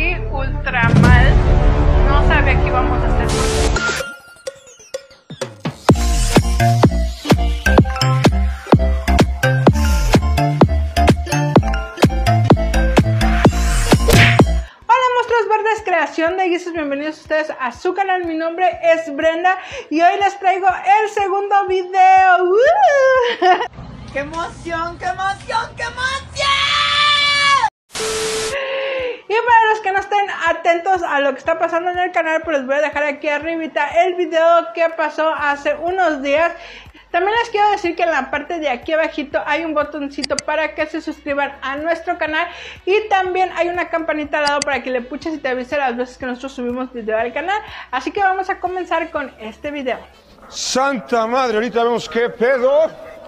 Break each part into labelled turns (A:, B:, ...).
A: sentí ultra mal. No sabía qué íbamos a hacer. Creación de guisos, bienvenidos ustedes a su canal. Mi nombre es Brenda y hoy les traigo el segundo video. ¡Qué emoción, qué emoción, qué emoción! Y para los que no estén atentos a lo que está pasando en el canal, pues les voy a dejar aquí arribita el video que pasó hace unos días. También les quiero decir que en la parte de aquí abajito hay un botoncito para que se suscriban a nuestro canal. Y también hay una campanita al lado para que le puches y te avise las veces que nosotros subimos video al canal. Así que vamos a comenzar con este video.
B: ¡Santa madre! Ahorita vemos qué pedo.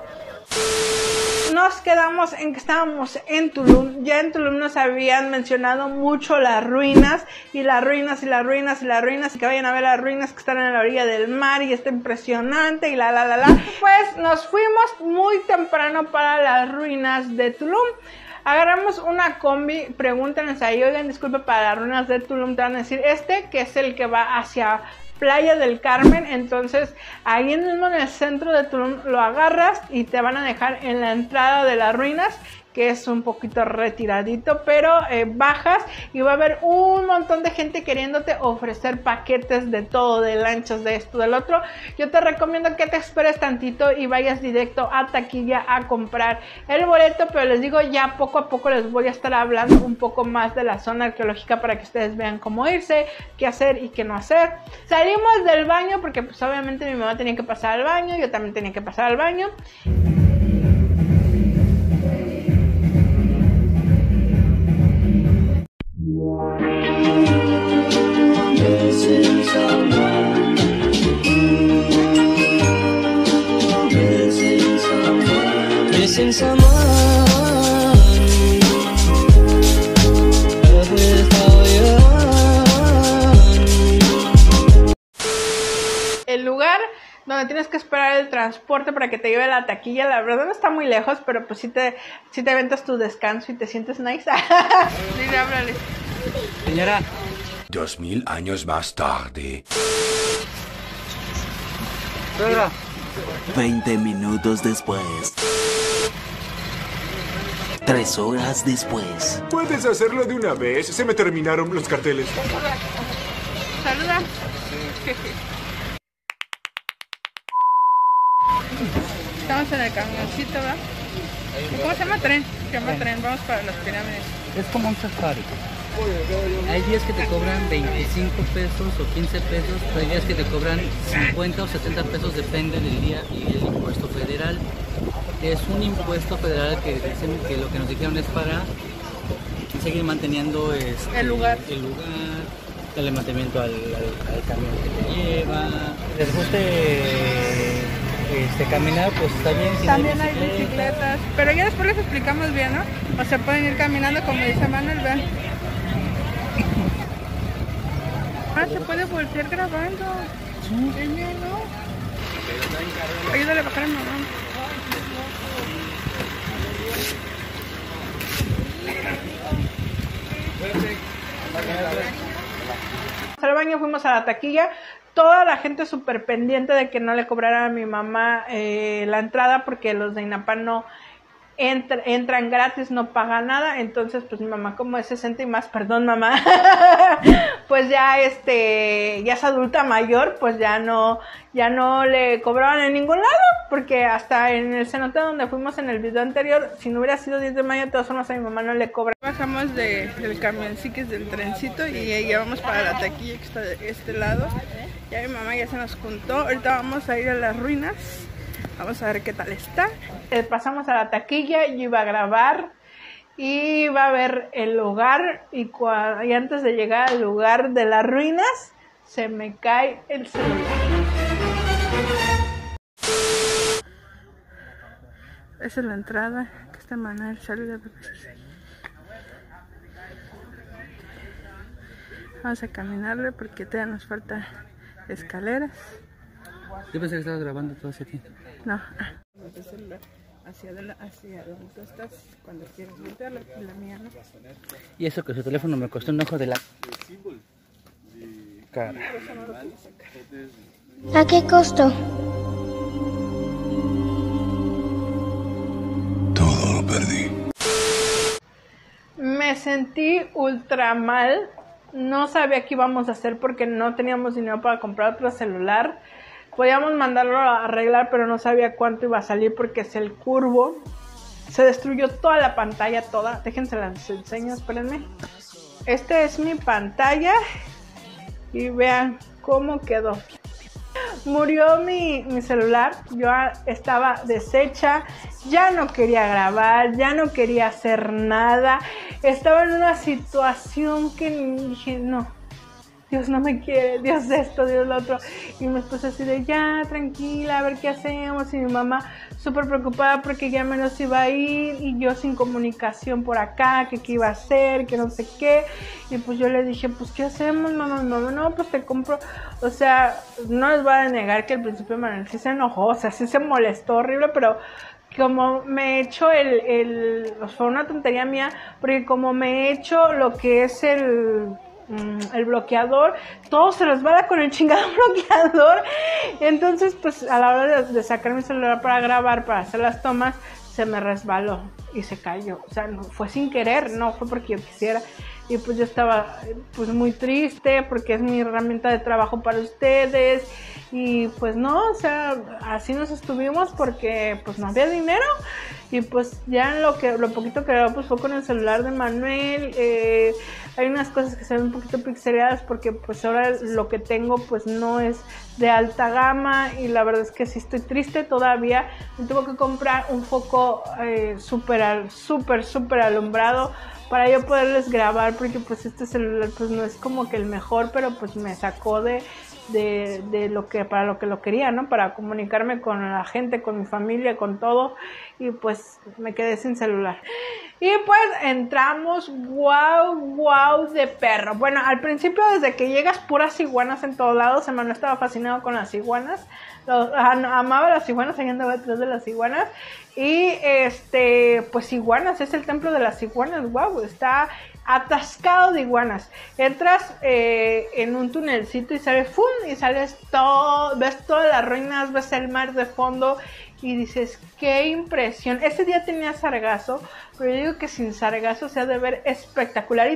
A: Nos quedamos en que estábamos en Tulum. Ya en Tulum nos habían mencionado mucho las ruinas. Y las ruinas, y las ruinas, y las ruinas. Y que vayan a ver las ruinas que están en la orilla del mar. Y está impresionante. Y la. Pues nos fuimos muy temprano para las ruinas de Tulum. Agarramos una combi. Pregúntenles ahí, oigan, disculpe, para las ruinas de Tulum te van a decir que es el que va hacia Playa del Carmen. Entonces ahí mismo en el centro de Tulum lo agarras y te van a dejar en la entrada de las ruinas, que es un poquito retiradito, pero bajas y va a haber un montón de gente queriéndote ofrecer paquetes de todo, de lanchas, de esto, del otro. Yo te recomiendo que te esperes tantito y vayas directo a taquilla a comprar el boleto, pero les digo, ya poco a poco les voy a estar hablando un poco más de la zona arqueológica para que ustedes vean cómo irse, qué hacer y qué no hacer. Salimos del baño porque pues obviamente mi mamá tenía que pasar al baño, yo también tenía que pasar al baño. El lugar donde tienes que esperar el transporte para que te lleve a la taquilla, la verdad no está muy lejos, pero pues sí te aventas tu descanso y te sientes nice. Dile, háblale.
C: Señora.
B: 2000 años más tarde.
C: Pedro.
D: 20 minutos después. 3 horas después.
E: ¿Puedes hacerlo de una vez? Se me terminaron los carteles.
A: Saluda. Estamos en el camioncito, ¿verdad? ¿Cómo se llama tren? Se llama tren, vamos para las pirámides.
C: Es como un safari. Hay días que te cobran 25 pesos o 15 pesos, pero hay días que te cobran 50 o 70 pesos, depende del día y el impuesto federal. Es un impuesto federal que dicen que lo que nos dijeron es para seguir manteniendo el lugar, darle mantenimiento al camión que te lleva. Les guste caminar, pues está bien. Si
A: también hay bicicletas, pero ya después les explicamos bien, ¿no? O sea, pueden ir caminando como dice Manuel, vean. Se puede voltear grabando. Sí. Qué miedo. Ayúdale a bajar a mamá. Al baño, fuimos a la taquilla. Toda la gente súper pendiente de que no le cobrara a mi mamá la entrada, porque los de INAPAM no entran gratis, no pagan nada. Entonces pues mi mamá, como es 60 y más, perdón mamá, pues ya ya es adulta mayor, pues ya no le cobraban en ningún lado, porque hasta en el cenote donde fuimos en el video anterior, si no hubiera sido 10 de mayo, de todas formas a mi mamá no le cobra. Bajamos del camioncito, del trencito, y ya vamos para la taquilla que está de este lado. Ya mi mamá ya se nos juntó. Ahorita vamos a ir a las ruinas. Vamos a ver qué tal está. Pasamos a la taquilla, yo iba a grabar y iba a ver el lugar, y antes de llegar al lugar de las ruinas se me cae el celular. Esa es la entrada, que está Manuel, saluda. Vamos a caminarle porque todavía nos falta escaleras.
C: Yo pensé que estabas grabando todo ese tiempo.
A: No. Hacia donde tú estás cuando quieres voltear, la mía no.
C: Y eso que su teléfono me costó un ojo de la cara.
F: ¿A qué costo?
B: Todo lo perdí.
A: Me sentí ultra mal. No sabía qué íbamos a hacer porque no teníamos dinero para comprar otro celular. Podíamos mandarlo a arreglar, pero no sabía cuánto iba a salir porque es el curvo. Se destruyó toda la pantalla, toda. Déjense las enseño, espérenme. Esta es mi pantalla. Y vean cómo quedó. Murió mi celular. Yo estaba deshecha. Ya no quería grabar. Ya no quería hacer nada. Estaba en una situación que dije, no. Dios no me quiere, Dios esto, Dios lo otro. Y me puse así de ya, tranquila, a ver qué hacemos. Y mi mamá súper preocupada porque ya menos iba a ir. Y yo sin comunicación por acá, que qué iba a hacer, que no sé qué. Y pues yo le dije, pues ¿qué hacemos, mamá? Mi mamá, no, pues te compro. O sea, no les voy a negar que al principio Manuel sí se enojó, o sea, sí se molestó horrible, pero como me he hecho fue una tontería mía, porque como me he hecho lo que es el bloqueador, todo se resbala con el chingado bloqueador. Entonces pues a la hora de sacar mi celular para grabar, para hacer las tomas, se me resbaló y se cayó. O sea, no fue sin querer, no fue porque yo quisiera. Y pues yo estaba pues muy triste porque es mi herramienta de trabajo para ustedes. Y pues no, o sea, así nos estuvimos porque pues no había dinero. Y pues ya lo poquito que grabó pues fue con el celular de Manuel. Hay unas cosas que se ven un poquito pixeleadas porque pues ahora lo que tengo pues no es de alta gama. Y la verdad es que sí estoy triste todavía. Me tuve que comprar un foco súper alumbrado para yo poderles grabar, porque pues este celular pues no es como que el mejor, pero pues me sacó de lo que, para lo que lo quería, ¿no? Para comunicarme con la gente, con mi familia, con todo. Y pues me quedé sin celular. Y pues entramos, wow de perro. Bueno, al principio desde que llegas puras iguanas en todos lados. Emmanuel estaba fascinado con las iguanas. Amaba las iguanas, ahí andaba detrás de las iguanas. Y pues iguanas, es el templo de las iguanas. Wow, está atascado de iguanas. Entras en un tunelcito y sales ¡fum! Y sales todo, ves todas las ruinas, ves el mar de fondo y dices, qué impresión. Ese día tenía sargazo, pero yo digo que sin sargazo se ha de ver espectacular.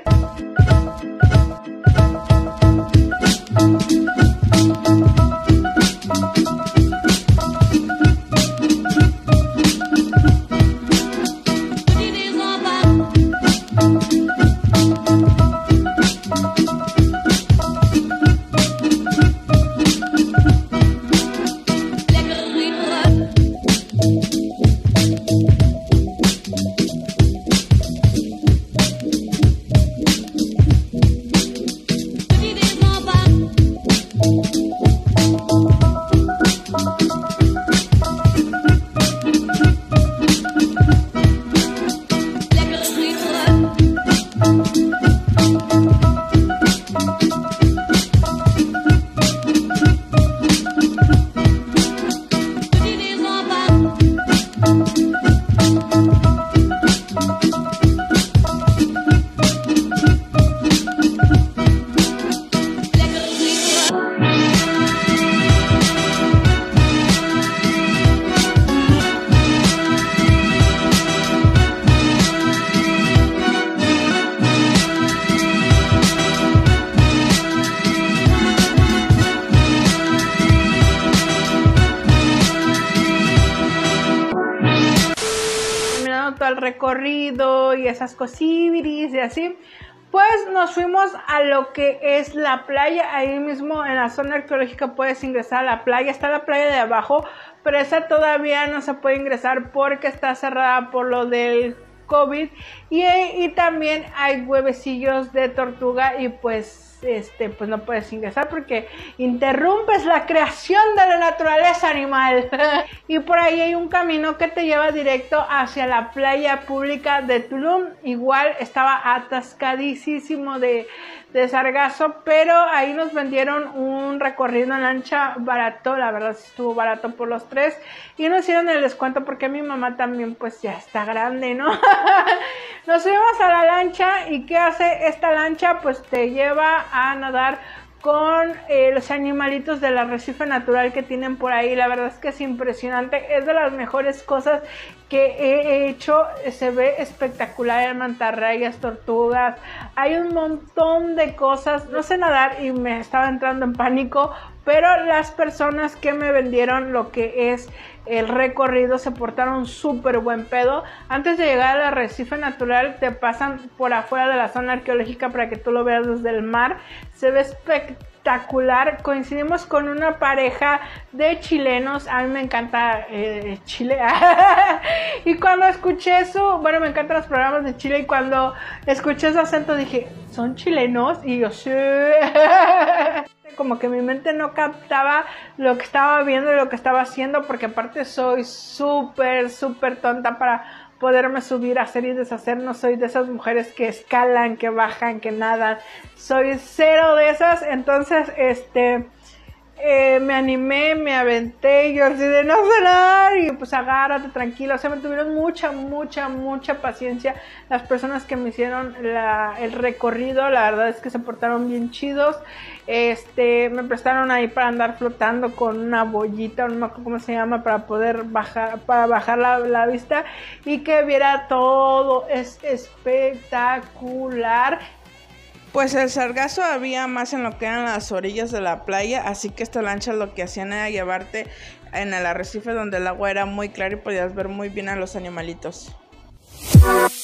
A: Todo el recorrido y esas cosibiris y así, pues nos fuimos a lo que es la playa. Ahí mismo en la zona arqueológica puedes ingresar a la playa. Está la playa de abajo, pero esa todavía no se puede ingresar porque está cerrada por lo del COVID. Y también hay huevecillos de tortuga y pues pues no puedes ingresar porque interrumpes la creación de la naturaleza animal. Y por ahí hay un camino que te lleva directo hacia la playa pública de Tulum. Igual estaba atascadísimo de sargazo, pero ahí nos vendieron un recorrido en lancha barato, la verdad estuvo barato por los tres, y nos hicieron el descuento porque mi mamá también pues ya está grande, ¿no? Nos subimos a la lancha y ¿qué hace esta lancha? Pues te lleva a nadar con los animalitos del arrecife natural que tienen por ahí. La verdad es que es impresionante, es de las mejores cosas que he hecho. Se ve espectacular, el mantarrayas, tortugas, hay un montón de cosas. No sé nadar y me estaba entrando en pánico, pero las personas que me vendieron lo que es el recorrido se portaron súper buen pedo. Antes de llegar al arrecife natural te pasan por afuera de la zona arqueológica para que tú lo veas desde el mar. Se ve espectacular. Coincidimos con una pareja de chilenos. A mí me encanta Chile. Y cuando escuché me encantan los programas de Chile, y cuando escuché su acento dije, ¿son chilenos? Y yo, sí. Como que mi mente no captaba lo que estaba viendo y lo que estaba haciendo, porque aparte soy súper tonta para poderme subir, hacer y deshacer. No soy de esas mujeres que escalan, que bajan, que nadan. Soy cero de esas. Entonces, me animé, me aventé, yo así de no sé nadar, y pues agárrate, tranquilo. O sea, me tuvieron mucha paciencia las personas que me hicieron el recorrido. La verdad es que se portaron bien chidos. Me prestaron ahí para andar flotando con una bollita, no me acuerdo cómo se llama, para poder bajar la vista y que viera todo. Es espectacular. Pues el sargazo había más en lo que eran las orillas de la playa, así que esta lancha lo que hacían era llevarte en el arrecife donde el agua era muy clara y podías ver muy bien a los animalitos.